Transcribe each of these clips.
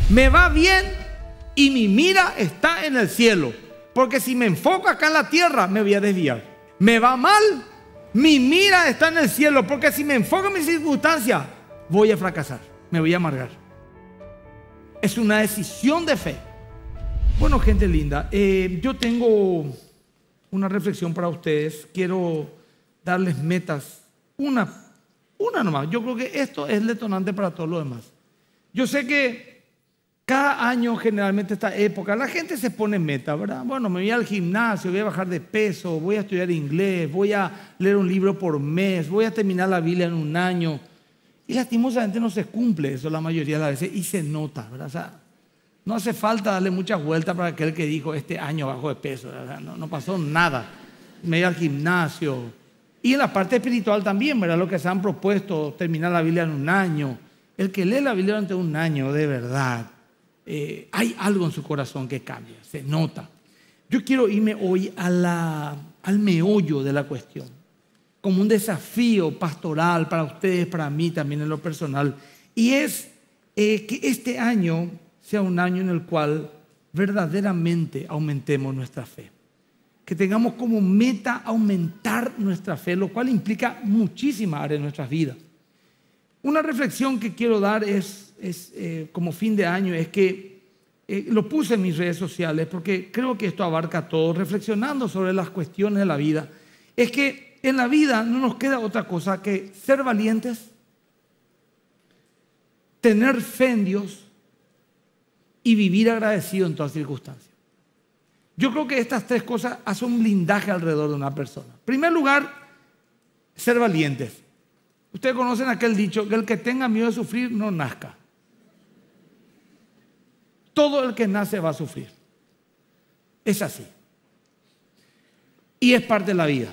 Me va bien y mi mira está en el cielo. Porque si me enfoco acá en la tierra, me voy a desviar. Me va mal, mi mira está en el cielo. Porque si me enfoco en mis circunstancias, voy a fracasar, me voy a amargar. Es una decisión de fe. Bueno, gente linda, yo tengo una reflexión para ustedes. Quiero darles metas. Una nomás. Yo creo que esto es el detonante para todo lo demás. Yo sé que cada año, generalmente esta época, la gente se pone meta, ¿verdad? Bueno, me voy al gimnasio, voy a bajar de peso, voy a estudiar inglés, voy a leer un libro por mes, voy a terminar la Biblia en un año. Y lastimosamente no se cumple eso la mayoría de las veces y se nota, ¿verdad? O sea, no hace falta darle muchas vueltas para aquel que dijo este año bajo de peso, ¿verdad? No pasó nada. Me voy al gimnasio. Y en la parte espiritual también, ¿verdad? Lo que se han propuesto, terminar la Biblia en un año. El que lee la Biblia durante un año, de verdad, hay algo en su corazón que cambia, se nota. Yo quiero irme hoy al meollo de la cuestión, como un desafío pastoral para ustedes, para mí también en lo personal. Y es que este año sea un año en el cual verdaderamente aumentemos nuestra fe. Que tengamos como meta aumentar nuestra fe, lo cual implica muchísimas áreas de nuestras vidas. Una reflexión que quiero dar como fin de año es que lo puse en mis redes sociales porque creo que esto abarca todo, reflexionando sobre las cuestiones de la vida. Es que en la vida no nos queda otra cosa que ser valientes, tener fe en Dios y vivir agradecido en todas circunstancias. Yo creo que estas tres cosas hacen un blindaje alrededor de una persona. En primer lugar, ser valientes. Ustedes conocen aquel dicho, que el que tenga miedo de sufrir no nazca. Todo el que nace va a sufrir. Es así. Y es parte de la vida.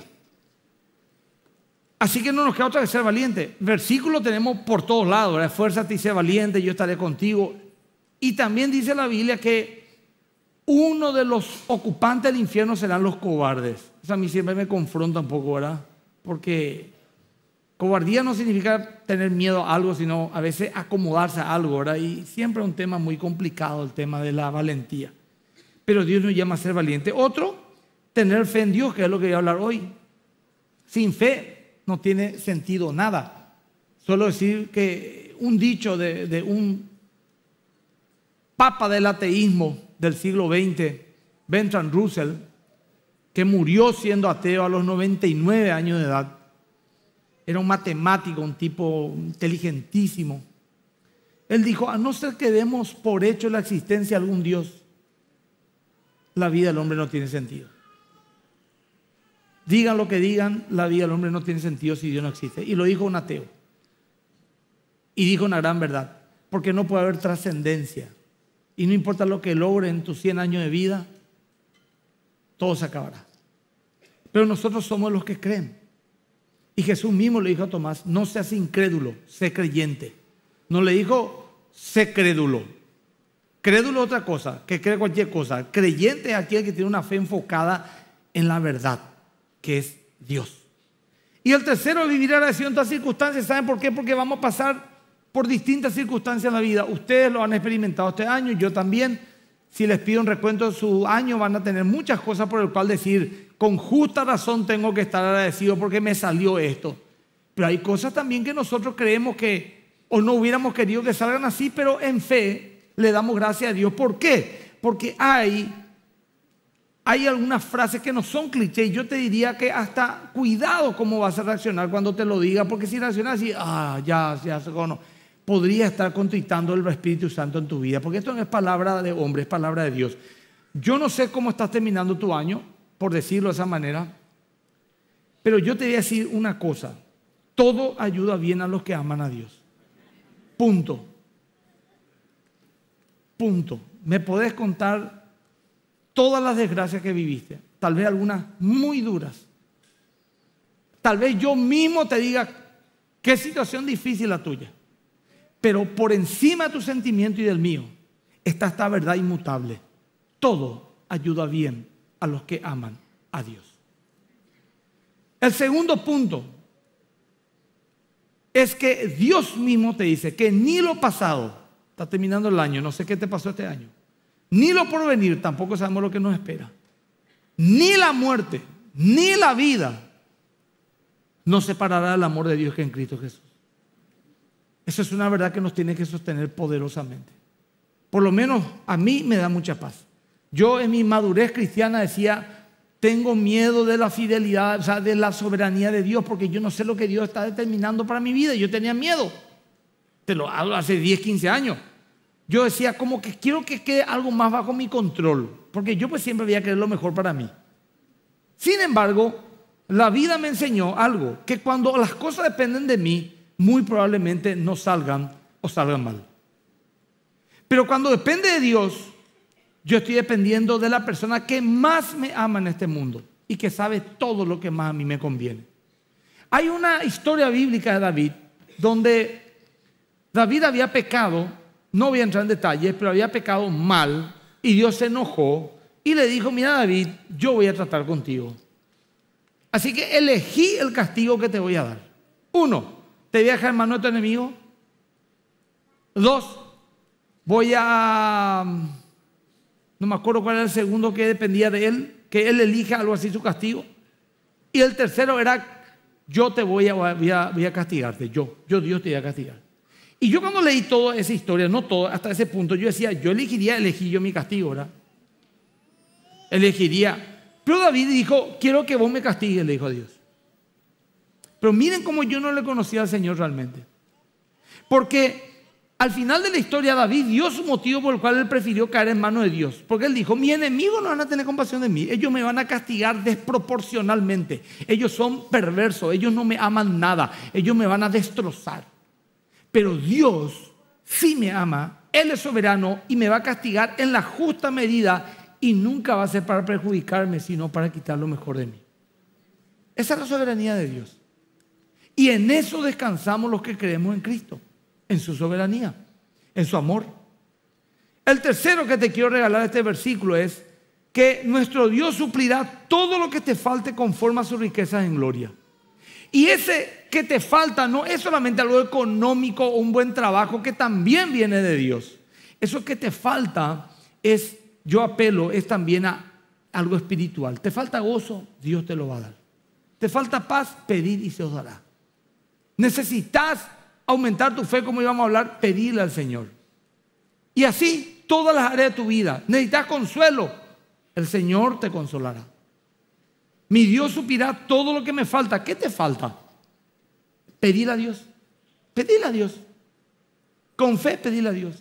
Así que no nos queda otra que ser valientes. Versículos tenemos por todos lados, ¿verdad? Esfuérzate y sé valiente, yo estaré contigo. Y también dice la Biblia que uno de los ocupantes del infierno serán los cobardes. Eso a mí siempre me confronta un poco, ¿verdad? Porque cobardía no significa tener miedo a algo, sino a veces acomodarse a algo, ¿verdad? Y siempre es un tema muy complicado el tema de la valentía. Pero Dios nos llama a ser valientes. Otro, tener fe en Dios, que es lo que voy a hablar hoy. Sin fe no tiene sentido nada. Solo decir que un dicho de un papa del ateísmo del siglo XX, Bertrand Russell, que murió siendo ateo a los 99 años de edad. Era un matemático, un tipo inteligentísimo. Él dijo, a no ser que demos por hecho la existencia de algún Dios, la vida del hombre no tiene sentido. Digan lo que digan, la vida del hombre no tiene sentido si Dios no existe. Y lo dijo un ateo. Y dijo una gran verdad, porque no puede haber trascendencia. Y no importa lo que logre en tus 100 años de vida, todo se acabará. Pero nosotros somos los que creen. Y Jesús mismo le dijo a Tomás, no seas incrédulo, sé creyente. No le dijo, sé crédulo. Crédulo es otra cosa, que cree cualquier cosa. Creyente es aquel que tiene una fe enfocada en la verdad, que es Dios. Y el tercero, vivir agradecido en todas circunstancias. ¿Saben por qué? Porque vamos a pasar por distintas circunstancias en la vida. Ustedes lo han experimentado este año, yo también. Si les pido un recuento de su año, van a tener muchas cosas por el cual decir, con justa razón tengo que estar agradecido porque me salió esto. Pero hay cosas también que nosotros creemos que, o no hubiéramos querido que salgan así, pero en fe le damos gracias a Dios. ¿Por qué? Porque hay algunas frases que no son clichés. Yo te diría que hasta cuidado cómo vas a reaccionar cuando te lo diga, porque si reaccionas así, ya se conoce, podría estar contristando el Espíritu Santo en tu vida, porque esto no es palabra de hombre, es palabra de Dios. Yo no sé cómo estás terminando tu año, por decirlo de esa manera, pero yo te voy a decir una cosa: todo ayuda bien a los que aman a Dios. Punto. Me podés contar todas las desgracias que viviste, tal vez algunas muy duras. Tal vez yo mismo te diga qué situación difícil la tuya. Pero por encima de tu sentimiento y del mío está esta verdad inmutable: todo ayuda bien a los que aman a Dios. El segundo punto es que Dios mismo te dice que ni lo pasado, Está terminando el año, no sé qué te pasó este año. Ni lo porvenir, tampoco sabemos lo que nos espera. Ni la muerte, ni la vida nos separará del amor de Dios que es en Cristo Jesús. Eso es una verdad que nos tiene que sostener poderosamente. Por lo menos a mí me da mucha paz. Yo en mi madurez cristiana decía, tengo miedo de la fidelidad, o sea, de la soberanía de Dios, porque yo no sé lo que Dios está determinando para mi vida. Yo tenía miedo. Te lo hablo hace 10, 15 años. Yo decía como que quiero que quede algo más bajo mi control, porque yo pues siempre voy a querer lo mejor para mí. Sin embargo, la vida me enseñó algo, que cuando las cosas dependen de mí, muy probablemente no salgan o salgan mal. Pero cuando depende de Dios, yo estoy dependiendo de la persona que más me ama en este mundo y que sabe todo lo que más a mí me conviene. Hay una historia bíblica de David donde David había pecado, no voy a entrar en detalles, pero había pecado mal y Dios se enojó y le dijo, mira David, yo voy a tratar contigo. Así que elegí el castigo que te voy a dar. 1, te voy a dejar en mano de tu enemigo. 2, voy a... No me acuerdo cuál era el segundo que dependía de él, que él elija algo así su castigo. Y el tercero era, yo te voy a castigarte, yo Dios te voy a castigar. Y yo cuando leí toda esa historia, no todo, hasta ese punto, yo decía, elegí yo mi castigo, ¿verdad? Elegiría. Pero David dijo, quiero que vos me castigues, le dijo a Dios. Pero miren cómo yo no le conocía al Señor realmente. Porque al final de la historia David dio su motivo por el cual él prefirió caer en manos de Dios. Porque él dijo, mis enemigos no van a tener compasión de mí. Ellos me van a castigar desproporcionalmente. Ellos son perversos, ellos no me aman nada. Ellos me van a destrozar. Pero Dios sí me ama, Él es soberano y me va a castigar en la justa medida y nunca va a ser para perjudicarme, sino para quitar lo mejor de mí. Esa es la soberanía de Dios. Y en eso descansamos los que creemos en Cristo, en su soberanía, en su amor. El tercero que te quiero regalar de este versículo es que nuestro Dios suplirá todo lo que te falte conforme a sus riquezas en gloria. Y ese que te falta no es solamente algo económico o un buen trabajo que también viene de Dios. Eso que te falta es, yo apelo, es también a algo espiritual. Te falta gozo, Dios te lo va a dar. Te falta paz, pedid y se os dará. Necesitas aumentar tu fe, como íbamos a hablar, pedirle al Señor. Y así todas las áreas de tu vida. Necesitas consuelo, el Señor te consolará. Mi Dios suplirá todo lo que me falta. ¿Qué te falta? Pedirle a Dios. Pedirle a Dios. Con fe, pedirle a Dios.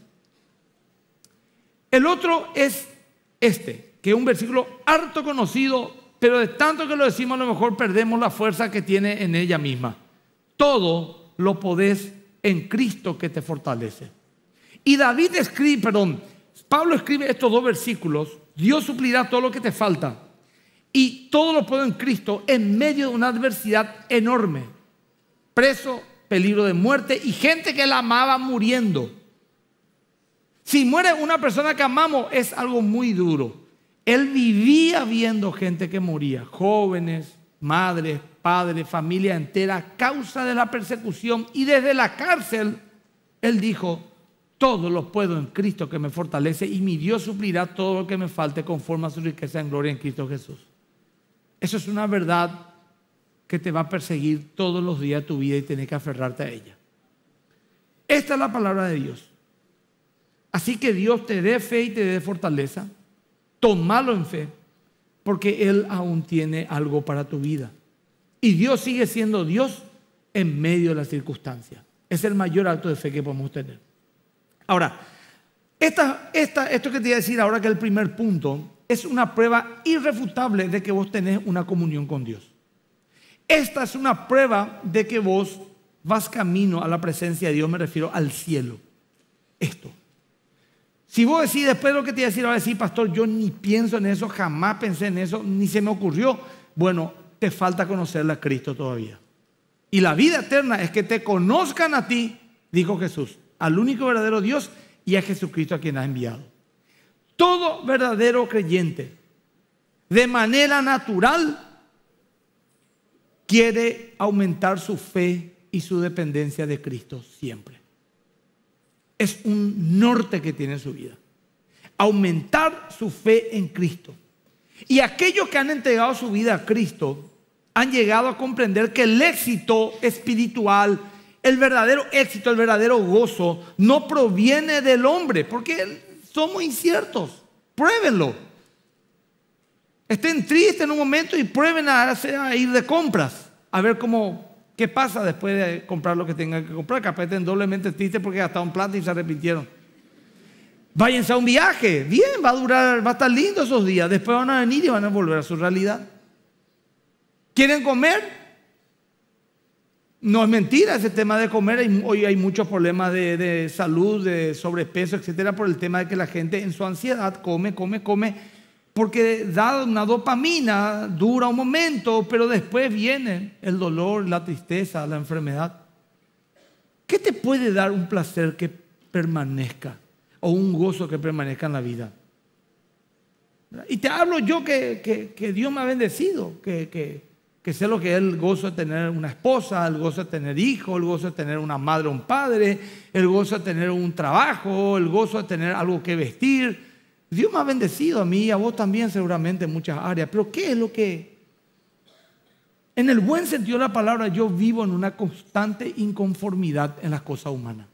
El otro es este, que es un versículo harto conocido, pero de tanto que lo decimos a lo mejor perdemos la fuerza que tiene en ella misma. Todo lo podés en Cristo que te fortalece. Y Pablo escribe estos dos versículos. Dios suplirá todo lo que te falta. Y todo lo puedo en Cristo en medio de una adversidad enorme. Preso, peligro de muerte y gente que la amaba muriendo. Si muere una persona que amamos es algo muy duro. Él vivía viendo gente que moría. Jóvenes, madres, padres, familia entera a causa de la persecución. Y desde la cárcel, él dijo, todo lo puedo en Cristo que me fortalece y mi Dios suplirá todo lo que me falte conforme a su riqueza en gloria en Cristo Jesús. Eso es una verdad que te va a perseguir todos los días de tu vida y tienes que aferrarte a ella. Esta es la palabra de Dios. Así que Dios te dé fe y te dé fortaleza. Tómalo en fe, porque Él aún tiene algo para tu vida. Y Dios sigue siendo Dios en medio de las circunstancias. Es el mayor acto de fe que podemos tener. Ahora, esto que te voy a decir ahora, que es el primer punto, es una prueba irrefutable de que vos tenés una comunión con Dios. Esta es una prueba de que vos vas camino a la presencia de Dios, me refiero al cielo. Esto. Si vos decís después de lo que te voy a decir, ahora decís, pastor, yo ni pienso en eso, jamás pensé en eso, ni se me ocurrió. Bueno, te falta conocerle a Cristo todavía. Y la vida eterna es que te conozcan a ti, dijo Jesús, al único verdadero Dios y a Jesucristo a quien ha enviado. Todo verdadero creyente, de manera natural, quiere aumentar su fe y su dependencia de Cristo siempre. es un norte que tiene en su vida. Aumentar su fe en Cristo. Y aquellos que han entregado su vida a Cristo han llegado a comprender que el éxito espiritual, el verdadero éxito, el verdadero gozo, no proviene del hombre, porque somos inciertos. Pruébenlo. Estén tristes en un momento y prueben a ir de compras, a ver qué pasa después de comprar lo que tengan que comprar. Capaz estén doblemente tristes porque gastaron plata y se arrepintieron. Váyanse a un viaje, bien, va a estar lindo esos días. Después van a venir y van a volver a su realidad. ¿Quieren comer? No es mentira ese tema de comer. Hoy hay muchos problemas de salud, de sobrepeso, etcétera, por el tema de que la gente en su ansiedad come, porque da una dopamina, dura un momento, pero después viene el dolor, la tristeza, la enfermedad. ¿Qué te puede dar un placer que permanezca o un gozo que permanezca en la vida? Y te hablo yo que Dios me ha bendecido, que sé lo que es el gozo de tener una esposa, el gozo de tener hijos, el gozo de tener una madre o un padre, el gozo de tener un trabajo, el gozo de tener algo que vestir. Dios me ha bendecido a mí y a vos también seguramente en muchas áreas. Pero ¿qué es lo que? En el buen sentido de la palabra, yo vivo en una constante inconformidad en las cosas humanas.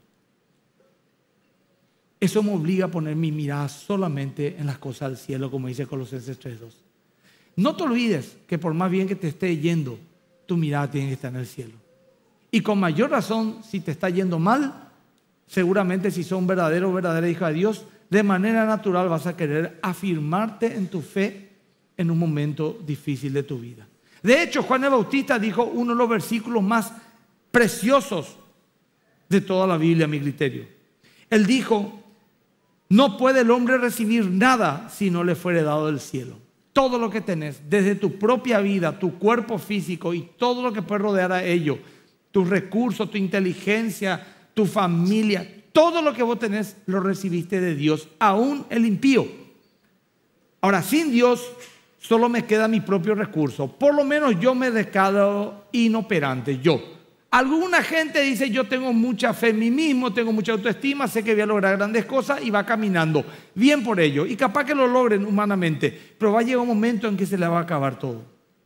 Eso me obliga a poner mi mirada solamente en las cosas del cielo, como dice Colosenses 3:2. No te olvides que por más bien que te esté yendo, tu mirada tiene que estar en el cielo. Y con mayor razón, si te está yendo mal, seguramente si sos un verdadero o verdadera hija de Dios, de manera natural vas a querer afirmarte en tu fe en un momento difícil de tu vida. De hecho, Juan el Bautista dijo uno de los versículos más preciosos de toda la Biblia, a mi criterio. Él dijo: no puede el hombre recibir nada si no le fuere dado del cielo. Todo lo que tenés, desde tu propia vida, tu cuerpo físico y todo lo que puede rodear a ello, tus recursos, tu inteligencia, tu familia, todo lo que vos tenés lo recibiste de Dios, aún el impío. Ahora, sin Dios solo me queda mi propio recurso. Por lo menos yo me declaro inoperante, yo. Alguna gente dice: yo tengo mucha fe en mí mismo, tengo mucha autoestima, sé que voy a lograr grandes cosas, y va caminando. Bien por ello, y capaz que lo logren humanamente, pero va a llegar un momento en que se le va a acabar todo.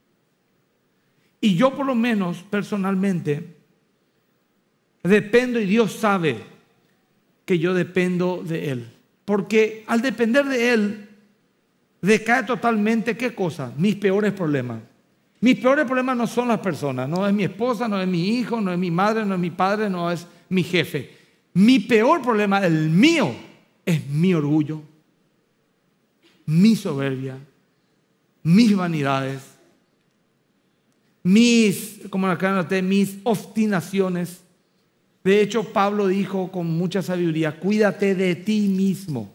Y yo por lo menos personalmente dependo, y Dios sabe que yo dependo de Él. Porque al depender de Él, decae totalmente, ¿qué cosa? Mis peores problemas. Mis peores problemas no son las personas, no es mi esposa, no es mi hijo, no es mi madre, no es mi padre, no es mi jefe. Mi peor problema, el mío, es mi orgullo, mi soberbia, mis vanidades, mis obstinaciones. De hecho, Pablo dijo con mucha sabiduría: cuídate de ti mismo.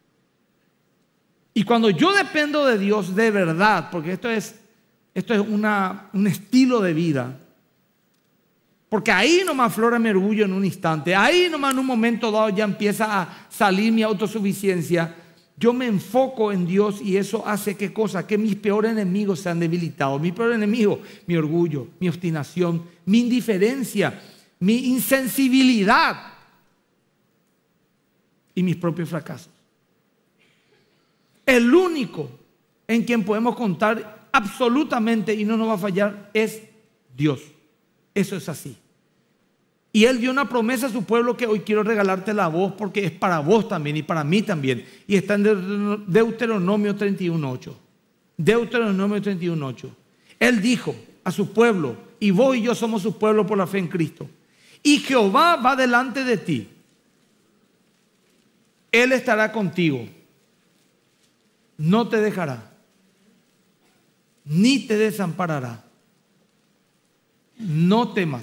Y cuando yo dependo de Dios de verdad, porque esto es un estilo de vida, porque ahí nomás aflora mi orgullo en un instante, ahí nomás en un momento dado ya empieza a salir mi autosuficiencia. Yo me enfoco en Dios y eso hace ¿qué cosa? Que mis peores enemigos sean debilitados. Mi peor enemigo, mi orgullo, mi obstinación, mi indiferencia, mi insensibilidad y mis propios fracasos. El único en quien podemos contar absolutamente y no nos va a fallar es Dios. Eso es así. Y Él dio una promesa a su pueblo que hoy quiero regalártela a vos, porque es para vos también y para mí también. Y está en Deuteronomio 31:8. Deuteronomio 31:8. Él dijo a su pueblo, y vos y yo somos su pueblo por la fe en Cristo: y Jehová va delante de ti, Él estará contigo, no te dejará, ni te desamparará. No temas,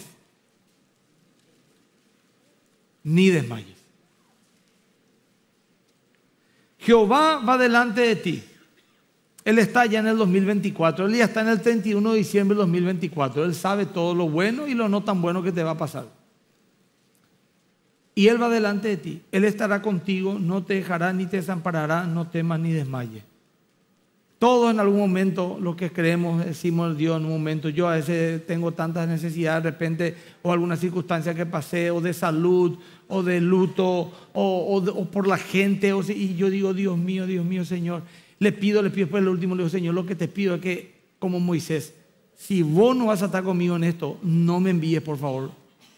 ni desmayes. Jehová va delante de ti. Él está ya en el 2024. Él ya está en el 31 de diciembre del 2024. Él sabe todo lo bueno y lo no tan bueno que te va a pasar. Y Él va delante de ti. Él estará contigo, no te dejará ni te desamparará. No temas ni desmayes. Todos en algún momento, lo que creemos, decimos Dios en un momento: yo a veces tengo tantas necesidades de repente, o alguna circunstancia que pasé, o de salud, o de luto o por la gente. Y yo digo, Dios mío, Señor. Le pido, después el último le digo, Señor, lo que te pido es que, como Moisés, si vos no vas a estar conmigo en esto, no me envíes, por favor.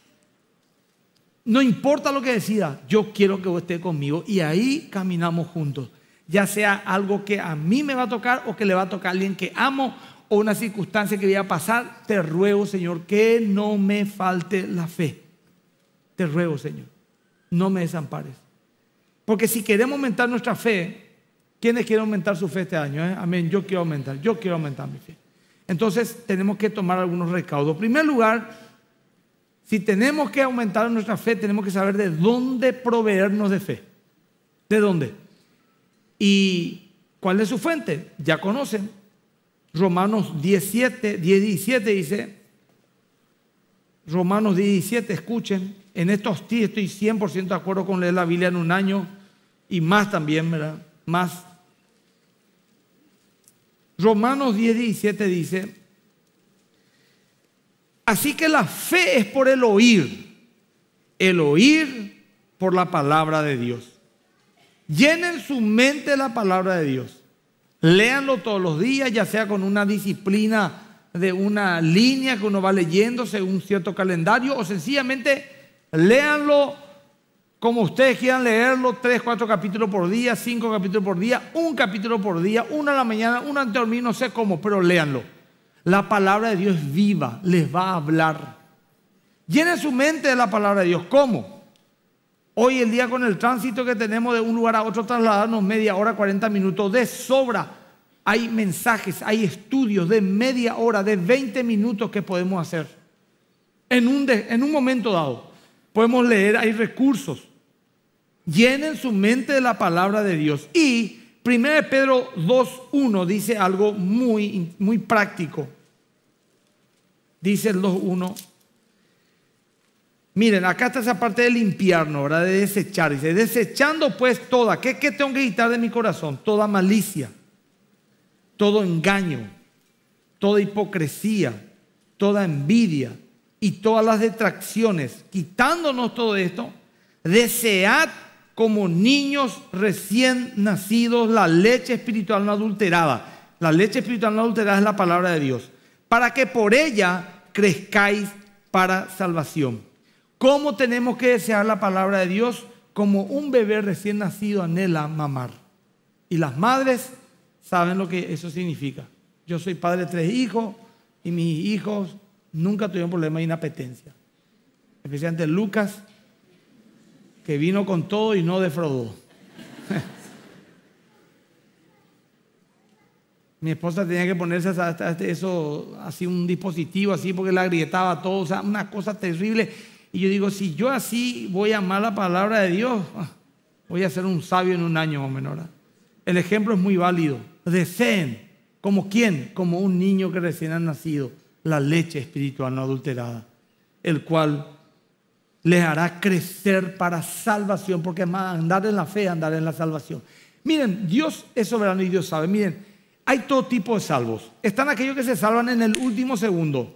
No importa lo que decida, yo quiero que vos estés conmigo. Y ahí caminamos juntos. Ya sea algo que a mí me va a tocar o que le va a tocar a alguien que amo o una circunstancia que voy a pasar, te ruego, Señor, que no me falte la fe. Te ruego, Señor, no me desampares. Porque si queremos aumentar nuestra fe, ¿quiénes quieren aumentar su fe este año? Amén, yo quiero aumentar mi fe. Entonces tenemos que tomar algunos recaudos. En primer lugar, si tenemos que aumentar nuestra fe, tenemos que saber de dónde proveernos de fe. ¿De dónde? ¿Y cuál es su fuente? Ya conocen. Romanos 17 dice, Romanos 17, escuchen, en estos días estoy 100% de acuerdo con leer la Biblia en un año y más también, ¿verdad? Más. Romanos 10:17 dice, así que la fe es por el oír por la palabra de Dios. Llenen su mente de la palabra de Dios. Léanlo todos los días, ya sea con una disciplina de una línea que uno va leyendo según un cierto calendario, o sencillamente léanlo como ustedes quieran leerlo, 3, 4 capítulos por día, 5 capítulos por día, un capítulo por día, uno a la mañana, uno antes de dormir, no sé cómo, pero léanlo. La palabra de Dios es viva, les va a hablar. Llenen su mente de la palabra de Dios. ¿Cómo? Hoy en día con el tránsito que tenemos de un lugar a otro, trasladarnos media hora, 40 minutos de sobra. Hay mensajes, hay estudios de media hora, de 20 minutos que podemos hacer. En un momento dado. Podemos leer, hay recursos. Llenen su mente de la palabra de Dios. Y 1 Pedro 2:1 dice algo muy, muy práctico. Dice el 2:1. Miren, acá está esa parte de limpiarnos, ¿verdad? De desechar. Dice, desechando pues toda. ¿Qué tengo que quitar de mi corazón? Toda malicia, todo engaño, toda hipocresía, toda envidia y todas las detracciones. Quitándonos todo esto, desead como niños recién nacidos la leche espiritual no adulterada. La leche espiritual no adulterada es la palabra de Dios. Para que por ella crezcáis para salvación. ¿Cómo tenemos que desear la palabra de Dios? Como un bebé recién nacido anhela mamar. Y las madres saben lo que eso significa. Yo soy padre de 3 hijos y mis hijos nunca tuvieron problema de inapetencia. Especialmente Lucas, que vino con todo y no defraudó. Mi esposa tenía que ponerse eso, así un dispositivo así porque la agrietaba todo, o sea, una cosa terrible. Y yo digo, si yo así voy a amar la palabra de Dios, voy a ser un sabio en un año más o menos, ¿verdad? El ejemplo es muy válido. Deseen, ¿como quién? Como un niño que recién ha nacido, la leche espiritual no adulterada, el cual les hará crecer para salvación, porque más andar en la fe, andar en la salvación. Miren, Dios es soberano y Dios sabe. Miren, hay todo tipo de salvos. Están aquellos que se salvan en el último segundo.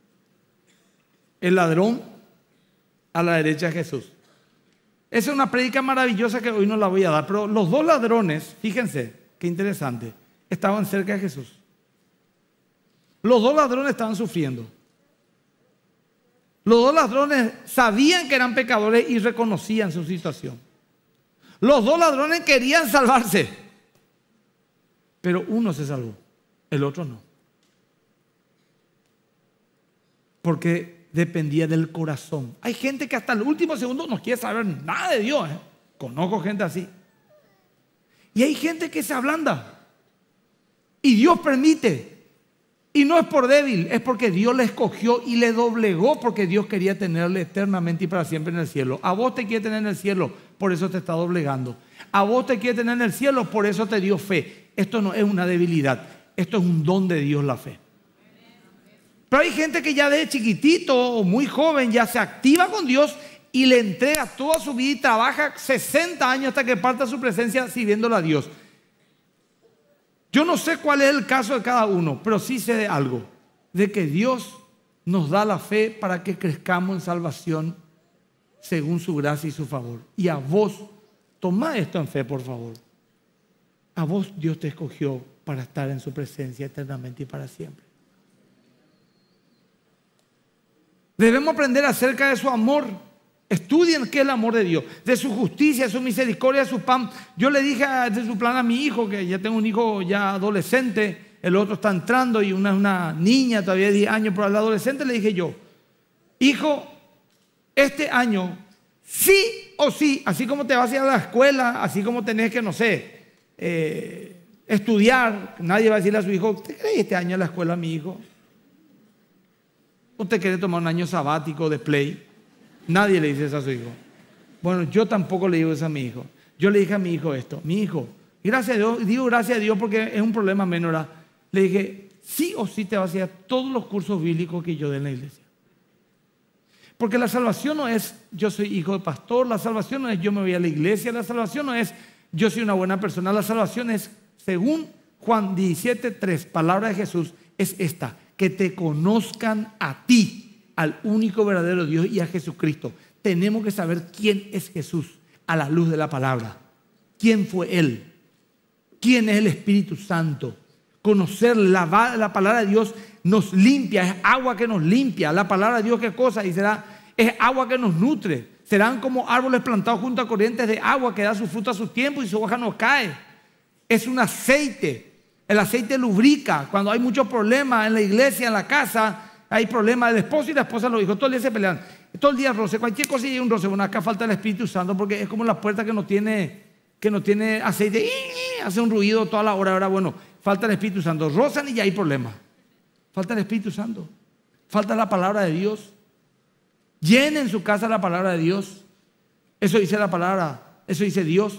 El ladrón a la derecha de Jesús. Esa es una prédica maravillosa que hoy no la voy a dar, pero los 2 ladrones, fíjense, qué interesante, estaban cerca de Jesús. Los 2 ladrones estaban sufriendo. Los 2 ladrones sabían que eran pecadores y reconocían su situación. Los 2 ladrones querían salvarse, pero uno se salvó, el otro no. Porque dependía del corazón. Hay gente que hasta el último segundo no quiere saber nada de Dios. Conozco gente así. Y hay gente que se ablanda. Y Dios permite. Y no es por débil, es porque Dios le escogió y le doblegó, porque Dios quería tenerle eternamente y para siempre en el cielo. A vos te quiere tener en el cielo, por eso te está doblegando. A vos te quiere tener en el cielo, por eso te dio fe. Esto no es una debilidad, esto es un don de Dios, la fe. Pero hay gente que ya de chiquitito o muy joven ya se activa con Dios y le entrega toda su vida y trabaja 60 años hasta que parta su presencia sirviéndole a Dios. Yo no sé cuál es el caso de cada uno, pero sí sé de algo, de que Dios nos da la fe para que crezcamos en salvación según su gracia y su favor. Y a vos, tomá esto en fe, por favor. A vos Dios te escogió para estar en su presencia eternamente y para siempre. Debemos aprender acerca de su amor. Estudien qué es el amor de Dios, de su justicia, de su misericordia, de su plan. Yo le dije de su plan a mi hijo, que ya tengo un hijo ya adolescente, el otro está entrando y una niña todavía de 10 años, pero al adolescente le dije yo, hijo, este año sí o sí, así como te vas a ir a la escuela, así como tenés que, no sé, estudiar, nadie va a decirle a su hijo, ¿te querés ir este año a la escuela, mi hijo? ¿O te querés tomar un año sabático de play? Nadie le dice eso a su hijo. Bueno, yo tampoco le digo eso a mi hijo. Yo le dije a mi hijo esto, mi hijo, gracias a Dios, digo gracias a Dios porque es un problema menor, ¿verdad? Le dije, sí o sí te vas a ir a todos los cursos bíblicos que yo dé en la iglesia. Porque la salvación no es yo soy hijo de pastor, la salvación no es yo me voy a la iglesia, la salvación no es yo soy una buena persona, la salvación es, según Juan 17:3, palabra de Jesús, es esta, que te conozcan a ti, al único verdadero Dios y a Jesucristo. Tenemos que saber quién es Jesús a la luz de la palabra. ¿Quién fue Él? ¿Quién es el Espíritu Santo? Conocer la palabra de Dios nos limpia, es agua que nos limpia. La palabra de Dios, ¿qué cosa? Y es agua que nos nutre. Serán como árboles plantados junto a corrientes de agua que da su fruto a su tiempo y su hoja no cae. Es un aceite. El aceite lubrica. Cuando hay muchos problemas en la iglesia, en la casa, hay problemas del esposo y la esposa, los hijos, todo el día se pelean. Todo el día roce, cualquier cosa y hay un roce. Bueno, acá falta el Espíritu Santo porque es como la puerta que no tiene aceite. Hace un ruido toda la hora. Ahora, bueno, falta el Espíritu Santo. Rozan y ya hay problemas. Falta el Espíritu Santo. Falta la palabra de Dios. Llenen su casa la palabra de Dios. Eso dice la palabra. Eso dice Dios.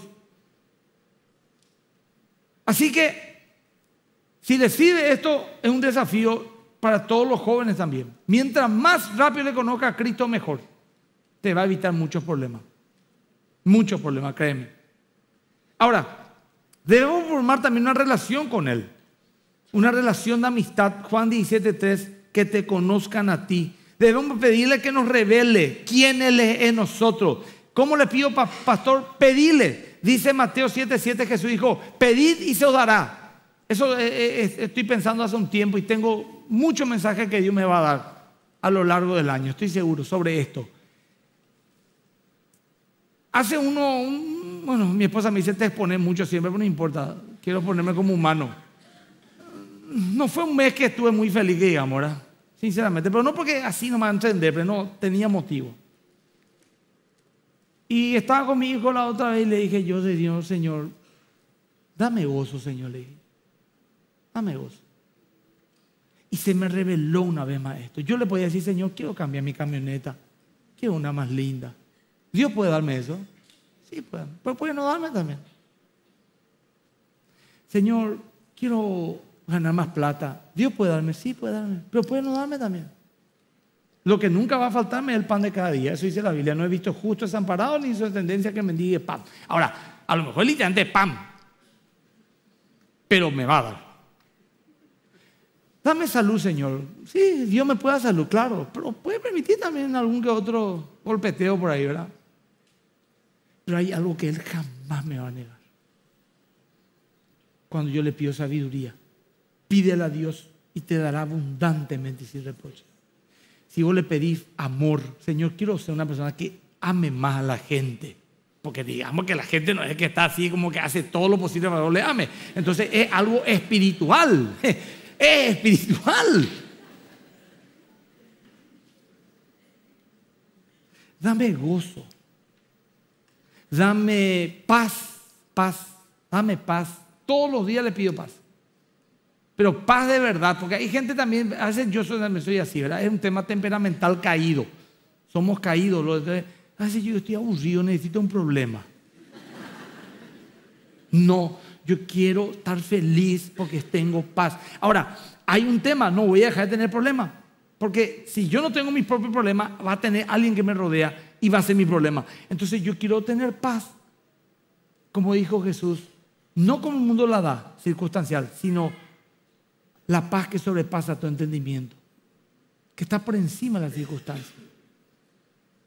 Así que, si decide esto, es un desafío para todos los jóvenes también. Mientras más rápido le conozca a Cristo, mejor. Te va a evitar muchos problemas. Muchos problemas, créeme. Ahora, debemos formar también una relación con Él. Una relación de amistad. Juan 17:3, que te conozcan a ti. Debemos pedirle que nos revele quién Él es en nosotros. ¿Cómo le pido, pastor? Pedile. Dice Mateo 7:7, Jesús dijo, pedid y se os dará. Eso estoy pensando hace un tiempo y tengo muchos mensajes que Dios me va a dar a lo largo del año. Estoy seguro sobre esto. Hace bueno, mi esposa me dice, te expones mucho siempre, pero no importa. Quiero ponerme como humano. No fue un mes que estuve muy feliz, digamos, ¿verdad? Sinceramente, pero no porque así no me va a entender, pero no tenía motivo. Y estaba con mi hijo la otra vez y le dije yo de Dios, Señor, dame gozo, Señor, le dije. Dame gozo. Y se me reveló una vez más esto. Yo le podía decir, Señor, quiero cambiar mi camioneta. Quiero una más linda. ¿Dios puede darme eso? Sí, puede. Pero puede no darme también. Señor, quiero ganar más plata. ¿Dios puede darme? Sí, puede darme. Pero puede no darme también. Lo que nunca va a faltarme es el pan de cada día. Eso dice la Biblia. No he visto justo desamparado ni su tendencia que mendigue pan. Ahora, a lo mejor literalmente pan. Pero me va a dar. Dame salud, Señor. Sí, Dios me puede dar salud, claro. Pero puede permitir también algún que otro golpeteo por ahí, ¿verdad? Pero hay algo que Él jamás me va a negar. Cuando yo le pido sabiduría, pídele a Dios y te dará abundantemente y sin reproche. Si vos le pedís amor, Señor, quiero ser una persona que ame más a la gente. Porque digamos que la gente no es que está así como que hace todo lo posible para que le ame. Entonces es algo espiritual. Es espiritual. Dame gozo. Dame paz. Dame paz. Todos los días le pido paz. Pero paz de verdad. Porque hay gente también, a veces yo soy así, ¿verdad? Es un tema temperamental caído. Somos caídos. A veces yo estoy aburrido, necesito un problema. No. Yo quiero estar feliz porque tengo paz. Ahora, hay un tema, no voy a dejar de tener problemas. Porque si yo no tengo mis propios problemas, va a tener alguien que me rodea y va a ser mi problema. Entonces yo quiero tener paz. Como dijo Jesús, no como el mundo la da, circunstancial, sino la paz que sobrepasa tu entendimiento. Que está por encima de las circunstancias.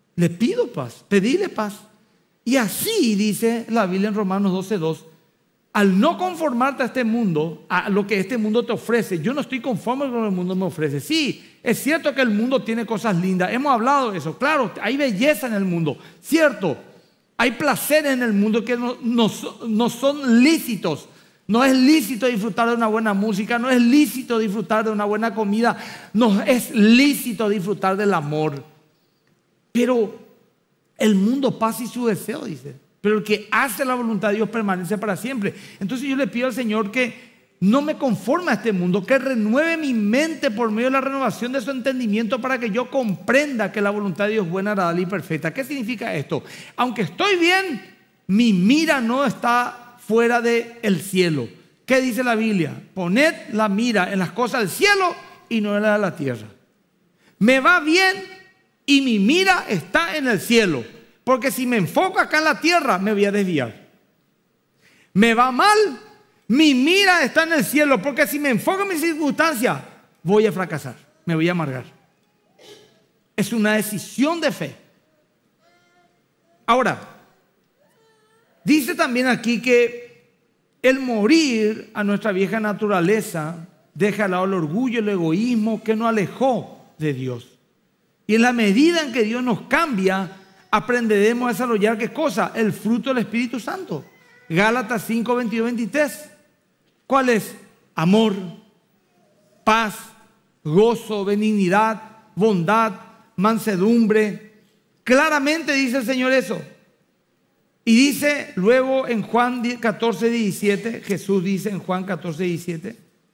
Le pido paz, pedile paz. Y así dice la Biblia en Romanos 12:2, al no conformarte a este mundo, a lo que este mundo te ofrece. Yo no estoy conforme con lo que el mundo me ofrece. Sí, es cierto que el mundo tiene cosas lindas. Hemos hablado de eso. Claro, hay belleza en el mundo. Cierto, hay placeres en el mundo que no son lícitos. No es lícito disfrutar de una buena música. No es lícito disfrutar de una buena comida. No es lícito disfrutar del amor. Pero el mundo pasa y su deseo, dice. Pero el que hace la voluntad de Dios permanece para siempre. Entonces yo le pido al Señor que no me conforme a este mundo, que renueve mi mente por medio de la renovación de su entendimiento para que yo comprenda que la voluntad de Dios es buena, agradable y perfecta. ¿Qué significa esto? Aunque estoy bien, mi mira no está fuera del cielo. ¿Qué dice la Biblia? Poned la mira en las cosas del cielo y no en las de la tierra. Me va bien y mi mira está en el cielo. Porque si me enfoco acá en la tierra, me voy a desviar. Me va mal, mi mira está en el cielo. Porque si me enfoco en mis circunstancias, voy a fracasar, me voy a amargar. Es una decisión de fe. Ahora, dice también aquí que el morir a nuestra vieja naturaleza deja al lado el orgullo, el egoísmo que nos alejó de Dios. Y en la medida en que Dios nos cambia, aprenderemos a desarrollar ¿qué cosa? El fruto del Espíritu Santo. Gálatas 5, 22, 23. ¿Cuál es? Amor, paz, gozo, benignidad, bondad, mansedumbre. Claramente dice el Señor eso. Y dice luego en Juan 14, 17, Jesús dice en Juan 14, 17,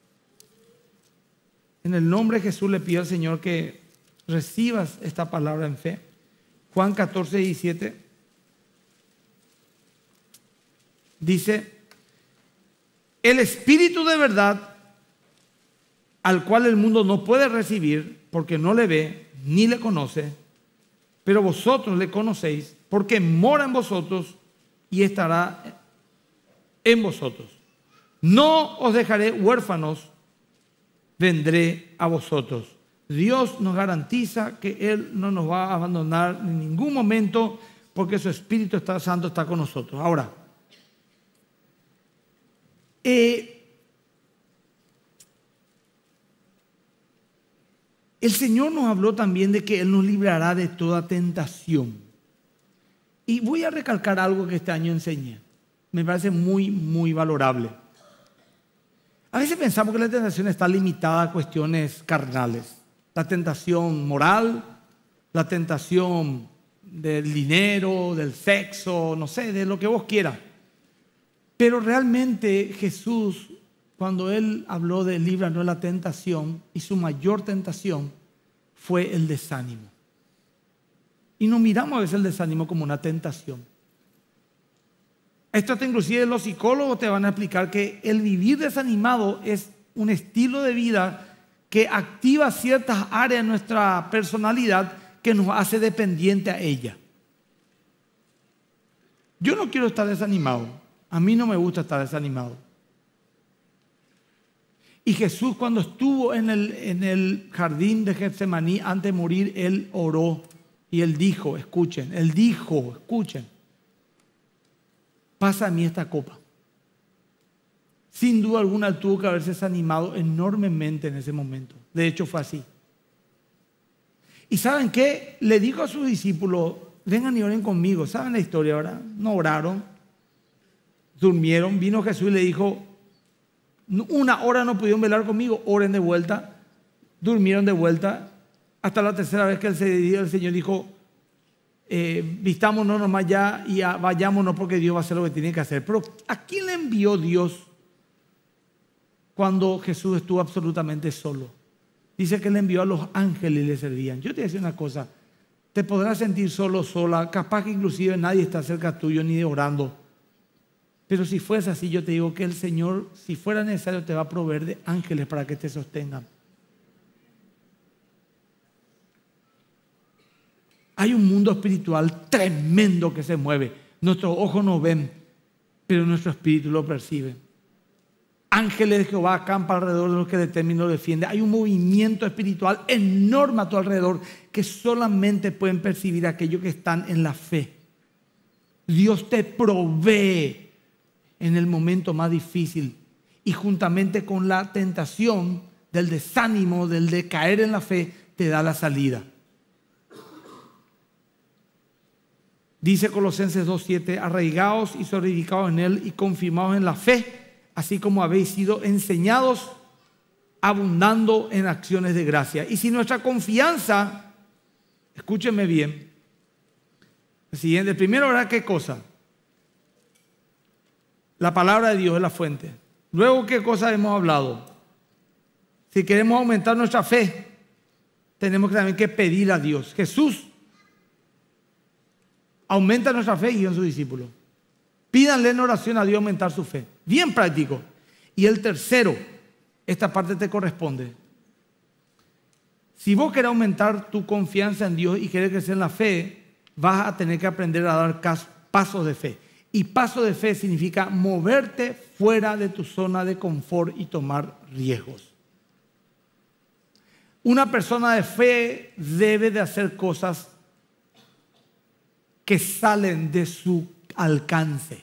en el nombre de Jesús le pido al Señor que recibas esta palabra en fe. Juan 14, 17 dice, el Espíritu de verdad, al cual el mundo no puede recibir, porque no le ve ni le conoce, pero vosotros le conocéis, porque mora en vosotros y estará en vosotros. No os dejaré huérfanos, vendré a vosotros. Dios nos garantiza que Él no nos va a abandonar en ningún momento porque su Espíritu Santo está con nosotros. Ahora, el Señor nos habló también de que Él nos librará de toda tentación. Y voy a recalcar algo que este año enseñé. Me parece muy, muy valorable. A veces pensamos que la tentación está limitada a cuestiones carnales. La tentación moral, la tentación del dinero, del sexo, no sé, de lo que vos quieras. Pero realmente Jesús, cuando Él habló de líbranos de la tentación, y su mayor tentación fue el desánimo. Y no miramos a veces el desánimo como una tentación. Esto inclusive los psicólogos te van a explicar que el vivir desanimado es un estilo de vida que activa ciertas áreas de nuestra personalidad que nos hace dependiente a ella. Yo no quiero estar desanimado. A mí no me gusta estar desanimado. Y Jesús, cuando estuvo en el jardín de Getsemaní antes de morir, Él oró y Él dijo, escuchen, pasa a mí esta copa. Sin duda alguna, Él tuvo que haberse desanimado enormemente en ese momento. De hecho, fue así. ¿Y saben qué? Le dijo a sus discípulos, vengan y oren conmigo. ¿Saben la historia ahora? No oraron, durmieron. Vino Jesús y le dijo, una hora no pudieron velar conmigo, oren de vuelta. Durmieron de vuelta. Hasta la tercera vez que el Señor dijo, vistámonos nomás ya y vayámonos porque Dios va a hacer lo que tiene que hacer. Pero ¿a quién le envió Dios cuando Jesús estuvo absolutamente solo? Dice que le envió a los ángeles y le servían. Yo te voy a decir una cosa, te podrás sentir solo, sola, capaz que inclusive nadie está cerca tuyo ni orando. Pero si fuese así, yo te digo que el Señor, si fuera necesario, te va a proveer de ángeles para que te sostengan. Hay un mundo espiritual tremendo que se mueve. Nuestros ojos no ven, pero nuestro espíritu lo percibe. Ángeles de Jehová acampan alrededor de los que le temen y los defienden. Hay un movimiento espiritual enorme a tu alrededor que solamente pueden percibir aquellos que están en la fe. Dios te provee en el momento más difícil y juntamente con la tentación del desánimo, del decaer en la fe, te da la salida. Dice Colosenses 2:7, arraigados y solidificados en Él y confirmados en la fe, así como habéis sido enseñados, abundando en acciones de gracia. Y si nuestra confianza, escúchenme bien, el siguiente, primero, ¿verdad qué cosa? La palabra de Dios es la fuente. Luego, ¿qué cosa hemos hablado? Si queremos aumentar nuestra fe, tenemos también que pedir a Dios. Jesús aumenta nuestra fe y en sus discípulos. Pídanle en oración a Dios aumentar su fe. Bien práctico. Y el tercero, esta parte te corresponde. Si vos querés aumentar tu confianza en Dios y querés crecer en la fe, vas a tener que aprender a dar pasos de fe. Y paso de fe significa moverte fuera de tu zona de confort y tomar riesgos. Una persona de fe debe de hacer cosas que salen de su alcance.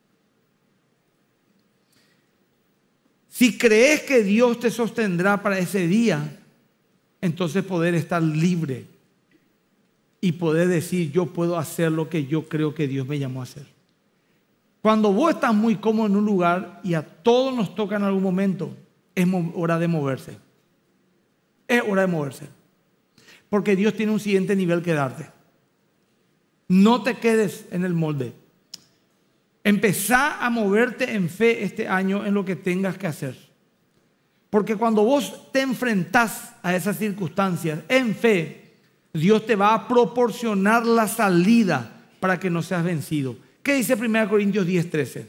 Si crees que Dios te sostendrá para ese día, entonces poder estar libre y poder decir, yo puedo hacer lo que yo creo que Dios me llamó a hacer. Cuando vos estás muy cómodo en un lugar y a todos nos toca en algún momento, es hora de moverse. Es hora de moverse. Porque Dios tiene un siguiente nivel que darte. No te quedes en el molde. Empezá a moverte en fe este año en lo que tengas que hacer. Porque cuando vos te enfrentás a esas circunstancias en fe, Dios te va a proporcionar la salida para que no seas vencido. ¿Qué dice 1 Corintios 10:13?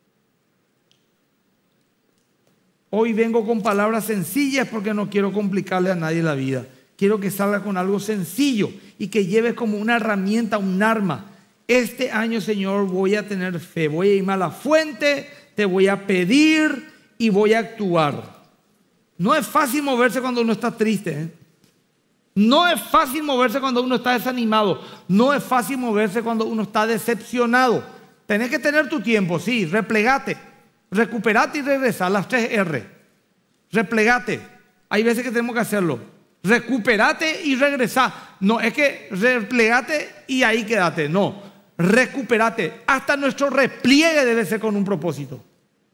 Hoy vengo con palabras sencillas porque no quiero complicarle a nadie la vida. Quiero que salga con algo sencillo y que lleves como una herramienta, un arma. Este año, Señor, voy a tener fe. Voy a irme a la fuente, te voy a pedir y voy a actuar. No es fácil moverse cuando uno está triste, No es fácil moverse cuando uno está desanimado. No es fácil moverse cuando uno está decepcionado. Tenés que tener tu tiempo, sí. Replegate, recuperate y regresar. Las 3 R. Replegate. Hay veces que tenemos que hacerlo. Recuperate y regresar. No es que replegate y ahí quédate. No. Recuperate. Hasta nuestro repliegue debe ser con un propósito.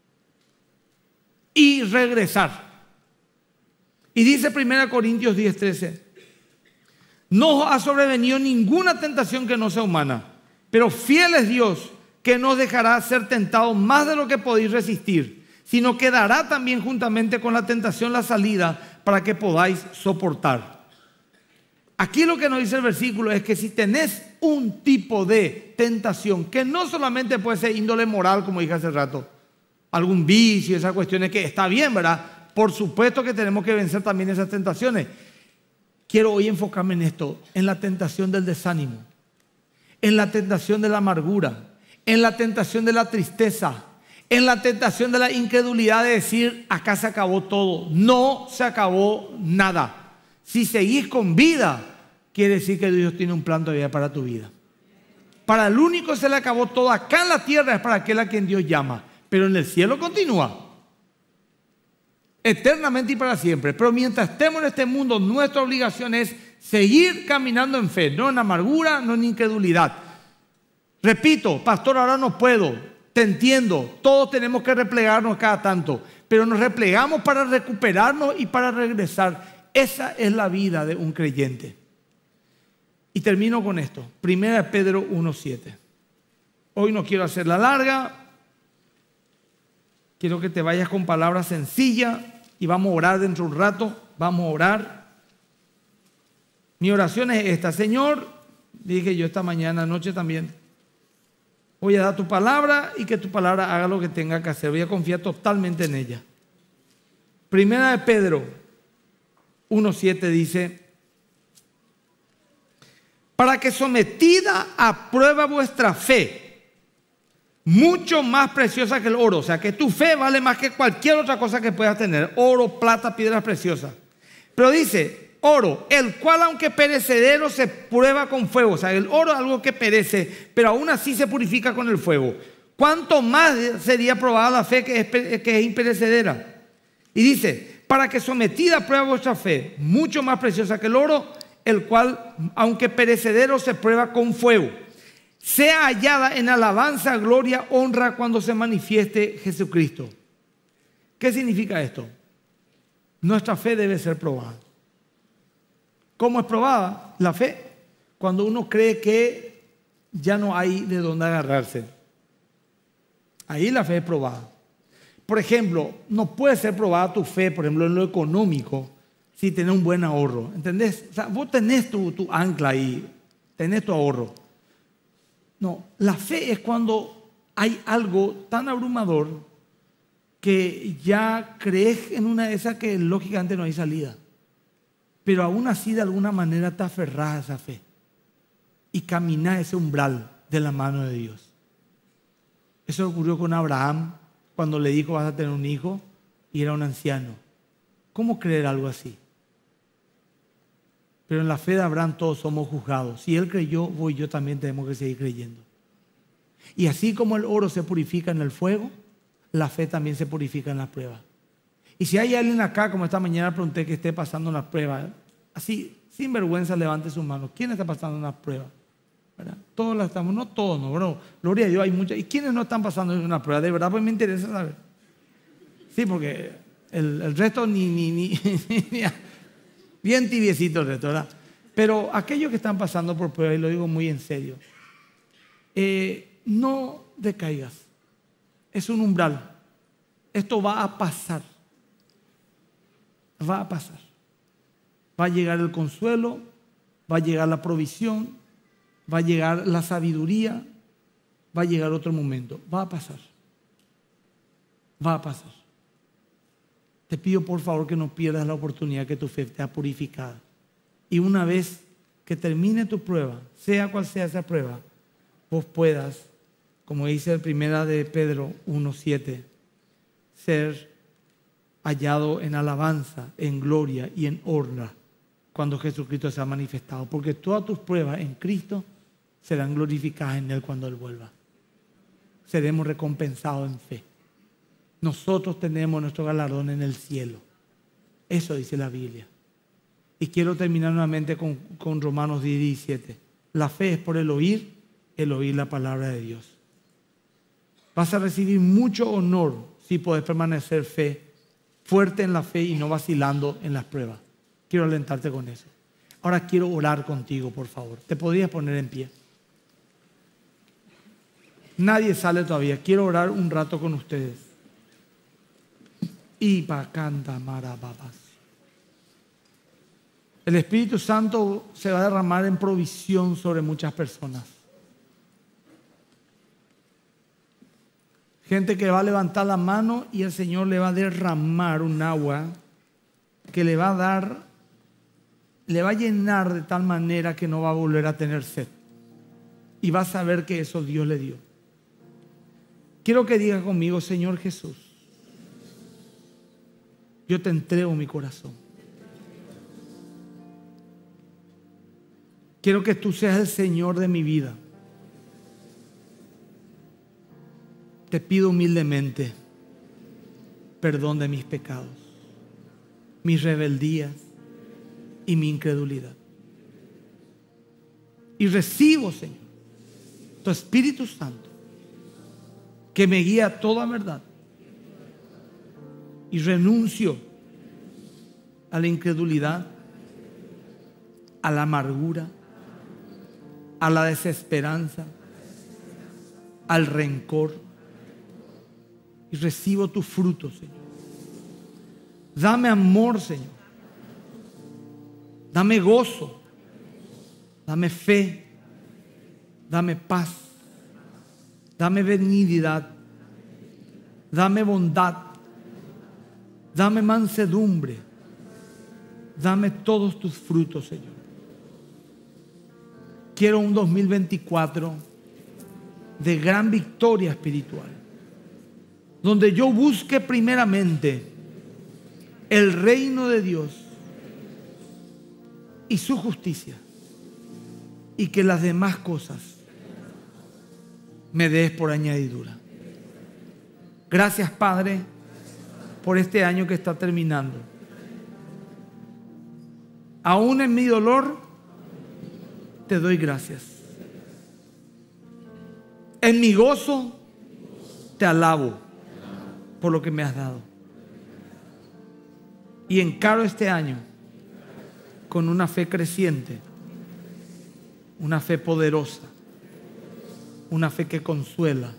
Y regresar. Y dice 1 Corintios 10:13. No os ha sobrevenido ninguna tentación que no sea humana, pero fiel es Dios, que no os dejará ser tentados más de lo que podéis resistir, sino que dará también juntamente con la tentación la salida para que podáis soportar. Aquí lo que nos dice el versículo es que si tenés un tipo de tentación, que no solamente puede ser índole moral, como dije hace rato, algún vicio, esas cuestiones que está bien, ¿verdad? Por supuesto que tenemos que vencer también esas tentaciones. Quiero hoy enfocarme en esto, en la tentación del desánimo, en la tentación de la amargura, en la tentación de la tristeza, en la tentación de la incredulidad de decir, acá se acabó todo. No se acabó nada. Si seguís con vida, quiere decir que Dios tiene un plan todavía para tu vida. Para el único se le acabó todo acá en la tierra es para aquel a quien Dios llama, pero en el cielo continúa. Eternamente y para siempre. Pero mientras estemos en este mundo, nuestra obligación es seguir caminando en fe, no en amargura, no en incredulidad. Repito, pastor, ahora no puedo, te entiendo, todos tenemos que replegarnos cada tanto, pero nos replegamos para recuperarnos y para regresar. Esa es la vida de un creyente. Y termino con esto, 1 Pedro 1:7. Hoy no quiero hacerla larga, quiero que te vayas con palabras sencillas. Y vamos a orar dentro de un rato, vamos a orar. Mi oración es esta, Señor, dije yo esta mañana, anoche también, voy a dar tu palabra y que tu palabra haga lo que tenga que hacer, voy a confiar totalmente en ella. 1 Pedro 1:7 dice, para que sometida a prueba vuestra fe, mucho más preciosa que el oro. O sea, que tu fe vale más que cualquier otra cosa que puedas tener. Oro, plata, piedras preciosas. Pero dice, oro, el cual aunque perecedero se prueba con fuego. O sea, el oro es algo que perece, pero aún así se purifica con el fuego. ¿Cuánto más sería probada la fe que es imperecedera? Y dice, para que sometida a prueba vuestra fe, mucho más preciosa que el oro, el cual aunque perecedero se prueba con fuego, sea hallada en alabanza, gloria, honra cuando se manifieste Jesucristo. ¿Qué significa esto? Nuestra fe debe ser probada. ¿Cómo es probada la fe? Cuando uno cree que ya no hay de dónde agarrarse. Ahí la fe es probada. Por ejemplo, no puede ser probada tu fe, por ejemplo, en lo económico, si tenés un buen ahorro. ¿Entendés? O sea, vos tenés tu ancla ahí, tenés tu ahorro. No, la fe es cuando hay algo tan abrumador que ya crees en una de esas que lógicamente no hay salida. Pero aún así de alguna manera te aferrás a esa fe y caminás ese umbral de la mano de Dios. Eso ocurrió con Abraham cuando le dijo vas a tener un hijo y era un anciano. ¿Cómo creer algo así? Pero en la fe de Abraham todos somos juzgados. Si él creyó, vos y yo también tenemos que seguir creyendo. Y así como el oro se purifica en el fuego, la fe también se purifica en las pruebas. Y si hay alguien acá, como esta mañana pregunté, que esté pasando unas pruebas, así, sin vergüenza, levante sus manos. ¿Quién está pasando unas pruebas? ¿Verdad? Todos las estamos, no todos, no, bro. Gloria a Dios, hay muchas. ¿Y quiénes no están pasando una prueba? De verdad, pues me interesa saber. Sí, porque el resto ni bien tibiecito el resto, ¿verdad? Pero aquellos que están pasando por pruebas, y lo digo muy en serio, no decaigas. Es un umbral. Esto va a pasar. Va a pasar. Va a llegar el consuelo, va a llegar la provisión, va a llegar la sabiduría, va a llegar otro momento. Va a pasar. Va a pasar. Te pido por favor que no pierdas la oportunidad que tu fe esté purificada. Y una vez que termine tu prueba, sea cual sea esa prueba, vos puedas, como dice el primera de Pedro 1:7, ser hallado en alabanza, en gloria y en honra cuando Jesucristo se ha manifestado. Porque todas tus pruebas en Cristo serán glorificadas en Él cuando Él vuelva. Seremos recompensados en fe. Nosotros tenemos nuestro galardón en el cielo. Eso dice la Biblia. Y quiero terminar nuevamente con Romanos 10:17. La fe es por el oír la palabra de Dios. Vas a recibir mucho honor si podés permanecer fuerte en la fe y no vacilando en las pruebas. Quiero alentarte con eso. Ahora quiero orar contigo, por favor. ¿Te podrías poner en pie? Nadie sale todavía. Quiero orar un rato con ustedes. Y bacanta marababas. El Espíritu Santo se va a derramar en provisión sobre muchas personas. Gente que va a levantar la mano y el Señor le va a derramar un agua que le va a llenar de tal manera que no va a volver a tener sed. Y va a saber que eso Dios le dio. Quiero que diga conmigo, Señor Jesús, yo te entrego mi corazón. Quiero que tú seas el Señor de mi vida. Te pido humildemente perdón de mis pecados, mis rebeldías y mi incredulidad. Y recibo, Señor, tu Espíritu Santo que me guía a toda verdad. Y renuncio a la incredulidad, a la amargura, a la desesperanza, al rencor. Y recibo tu fruto, Señor. Dame amor, Señor. Dame gozo. Dame fe. Dame paz. Dame benignidad. Dame bondad. Dame mansedumbre. Dame todos tus frutos, Señor. Quiero un 2024 de gran victoria espiritual, donde yo busque primeramente el reino de Dios y su justicia, y que las demás cosas me des por añadidura. Gracias, Padre, por este año que está terminando. Aún en mi dolor, te doy gracias. En mi gozo, te alabo por lo que me has dado. Y encaro este año con una fe creciente, una fe poderosa, una fe que consuela.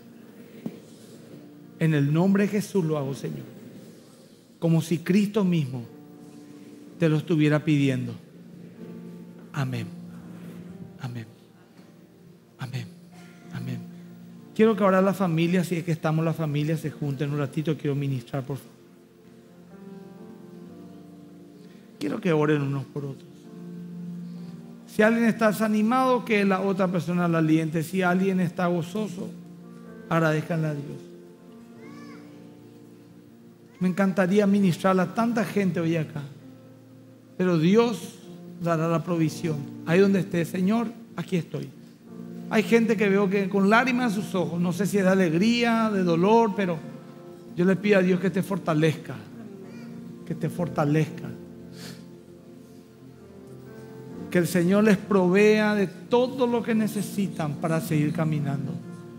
En el nombre de Jesús lo hago, Señor. Como si Cristo mismo te lo estuviera pidiendo. Amén. Amén. Amén. Amén. Quiero que ahora la familia, si es que estamos la familia, se junten un ratito. Quiero ministrar, por favor. Quiero que oren unos por otros. Si alguien está desanimado, que la otra persona la aliente. Si alguien está gozoso, agradezcanle a Dios. Me encantaría ministrarle a tanta gente hoy acá, pero Dios dará la provisión. Ahí donde esté, Señor, aquí estoy. Hay gente que veo que con lágrimas en sus ojos, no sé si es de alegría, de dolor, pero yo le pido a Dios que te fortalezca, que te fortalezca. Que el Señor les provea de todo lo que necesitan para seguir caminando.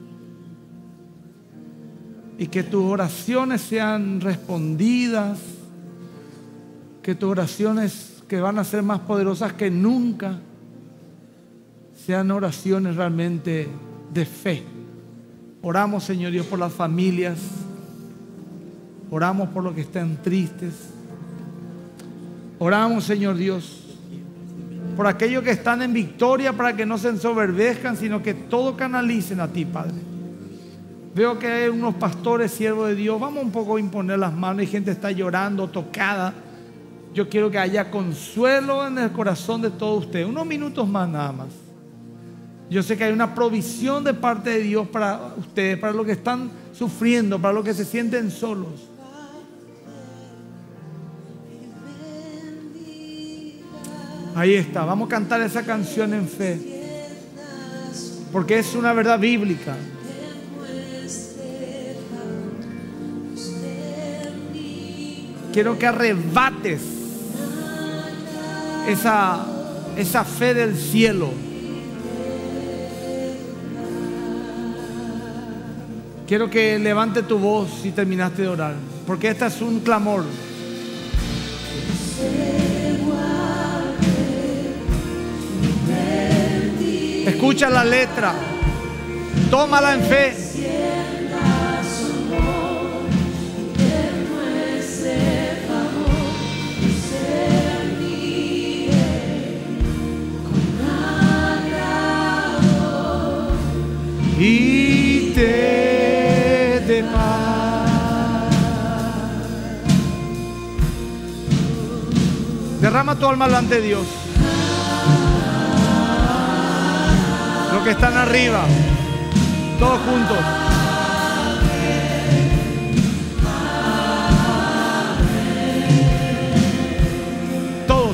Y que tus oraciones sean respondidas, que tus oraciones, que van a ser más poderosas que nunca, sean oraciones realmente de fe. Oramos, Señor Dios, por las familias. Oramos por los que están tristes. Oramos, Señor Dios, por aquellos que están en victoria, para que no se ensoberbezcan, sino que todo canalicen a ti, Padre. Veo que hay unos pastores, siervos de Dios. Vamos un poco a imponer las manos. Hay gente que está llorando, tocada. Yo quiero que haya consuelo en el corazón de todos ustedes. Unos minutos más nada más. Yo sé que hay una provisión de parte de Dios para ustedes, para los que están sufriendo, para los que se sienten solos. Ahí está. Vamos a cantar esa canción en fe, porque es una verdad bíblica. Quiero que arrebates esa fe del cielo. Quiero que levante tu voz si terminaste de orar, porque este es un clamor. Escucha la letra, tómala en fe. Y te dé paz. Derrama tu alma delante de Dios. Los que están arriba, todos juntos. Todos.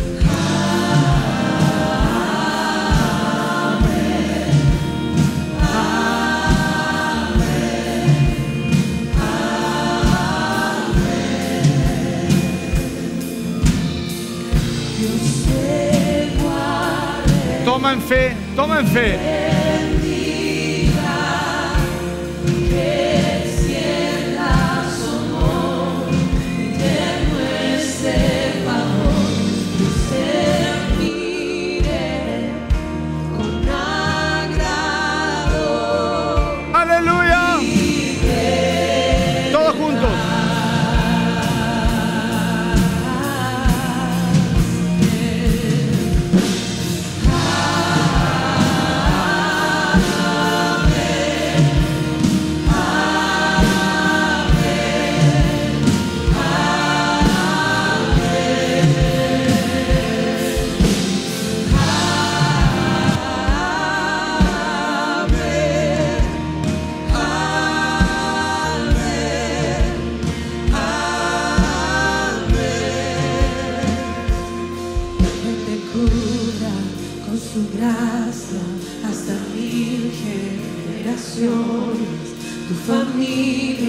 Toma en fe, toma en fe. Aleluya. Todos juntos.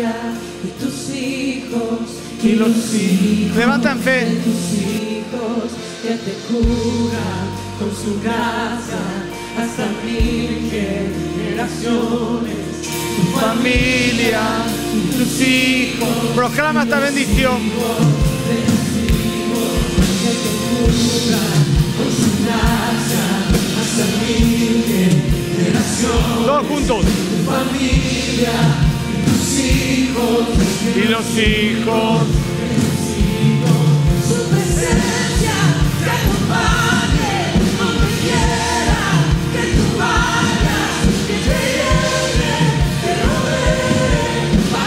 familia y tus hijos y los hijos. Levanta en fe. de tus hijos que te cubran con su gracia hasta 1000 generaciones. Tu familia y tus hijos. Proclama esta bendición. Que te cubran con su gracia hasta 1000 generaciones. Todos juntos. Tu familia y tus hijos Y los hijos. su presencia te acompañe donde quiera que tú vayas, que te lleve, te rodee,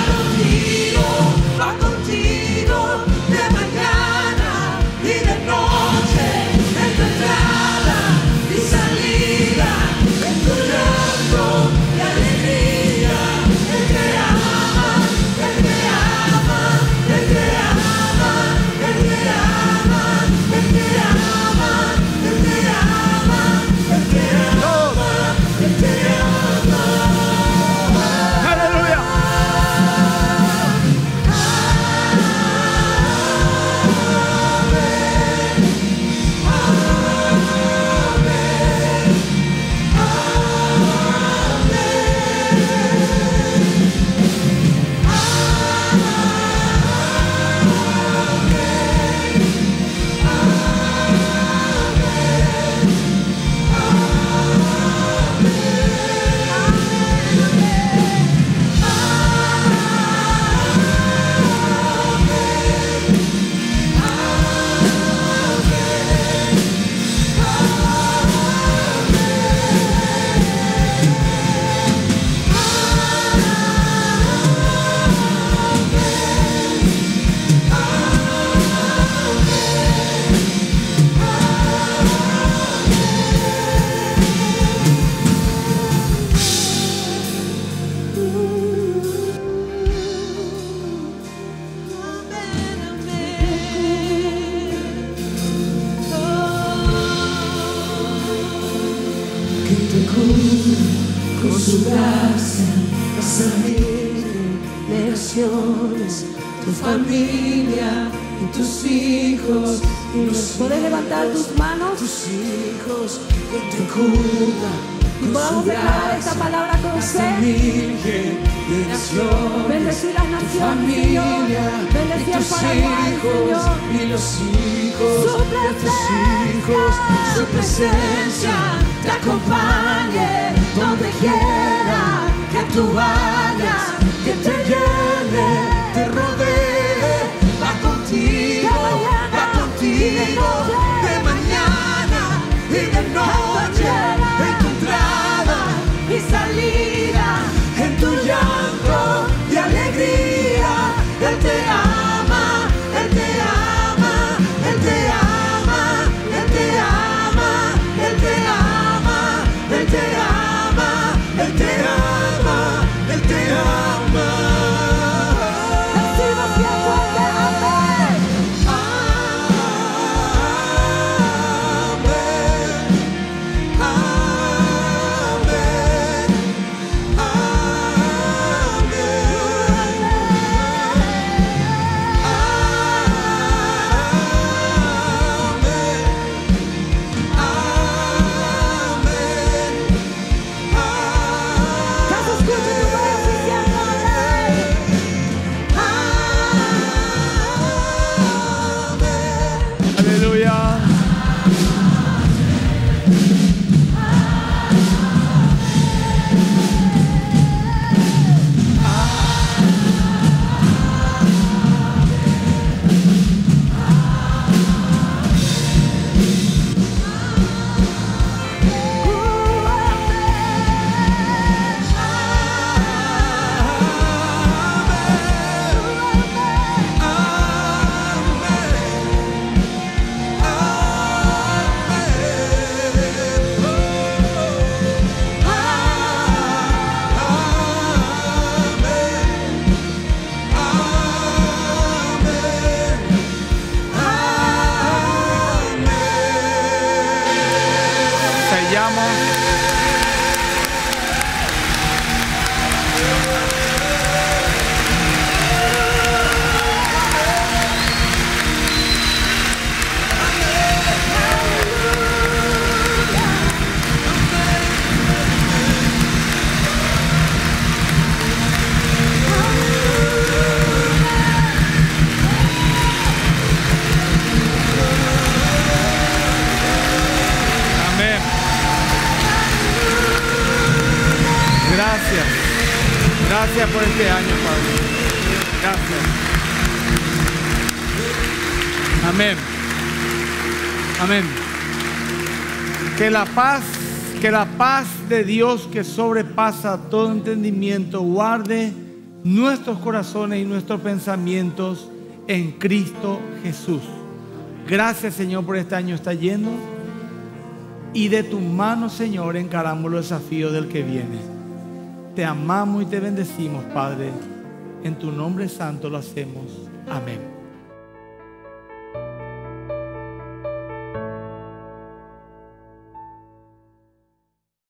va contigo de mañana y de noche, en tu entrada y salida, en tu llanto y alegría. Él te ama, Él te ama, Él te ama, Él te ama, Él te ama, Él te ama, Él te ama, Él te ama. Aleluya. Que te cubra con su gracia hasta 1000 generaciones, tu familia y tus hijos y los ¿Puedes levantar tus manos? tus hijos, que te cubra Y con su podamos declarar esta gracia palabra con hasta fe. 1000 generaciones. Bendecir las naciones, Señor. Familia Bendecir y al tus Paraguay, hijos Señor. y los hijos Su de tus hijos, su presencia te acompañe donde quiera que tú vayas, que te llene, te rodee, va contigo de mañana y de noche, en tu entrada y salida, en tu llanto y alegría. Él te ama, Él te ama, Él te ama, Él te ama, Él te ama, Él te ama, Él te ama, Él te ama. Amén. Amén. Que la paz de Dios que sobrepasa todo entendimiento guarde nuestros corazones y nuestros pensamientos en Cristo Jesús. Gracias, Señor, por este año está lleno. Y de tu mano, Señor, encaramos los desafíos del que viene. Te amamos y te bendecimos, Padre. En tu nombre santo lo hacemos. Amén.